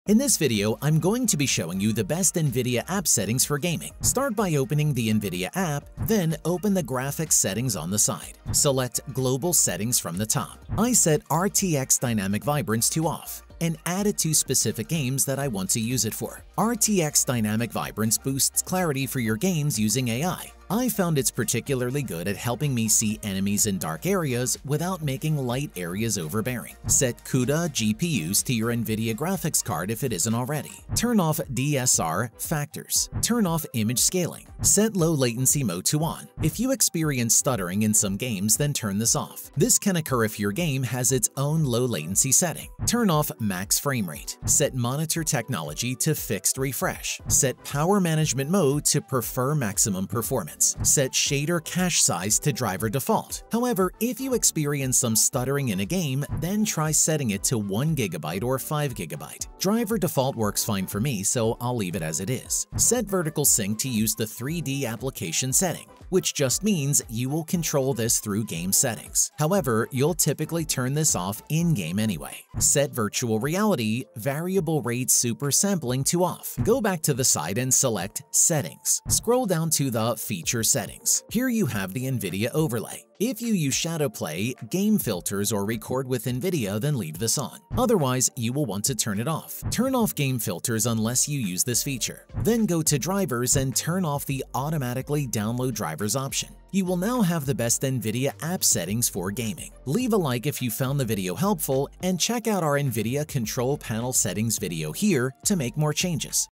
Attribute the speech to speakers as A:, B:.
A: In this video, I'm going to be showing you the best NVIdia app settings for gaming. Start by opening the NVIdia app, then open the graphics settings on the side. Select Global Settings from the top. I set RTX Dynamic Vibrance to off and add it to specific games that I want to use it for. RTX Dynamic Vibrance boosts clarity for your games using AI. I found it's particularly good at helping me see enemies in dark areas without making light areas overbearing. Set CUDA GPUs to your NVIDIA graphics card if it isn't already. Turn off DSR factors. Turn off image scaling. Set low latency mode to on. If you experience stuttering in some games, then turn this off. This can occur if your game has its own low latency setting. Turn off max frame rate. Set monitor technology to fixed refresh. Set power management mode to prefer maximum performance. Set shader cache size to driver default. However, if you experience some stuttering in a game, then try setting it to 1 GB or 5 GB. Driver default works fine for me, so I'll leave it as it is. Set vertical sync to use the 3D application setting, which just means you will control this through game settings. However, you'll typically turn this off in-game anyway. Set virtual reality variable rate super sampling to off. Go back to the side and select Settings. Scroll down to the Feature Settings. Here you have the NVIDIA overlay. If you use shadow play, game filters, or record with NVIDIA, then leave this on. Otherwise, you will want to turn it off. Turn off game filters unless you use this feature. Then go to drivers and turn off the automatically download drivers option. You will now have the best NVIDIA app settings for gaming. Leave a like if you found the video helpful and check out our NVIDIA control panel settings video here to make more changes.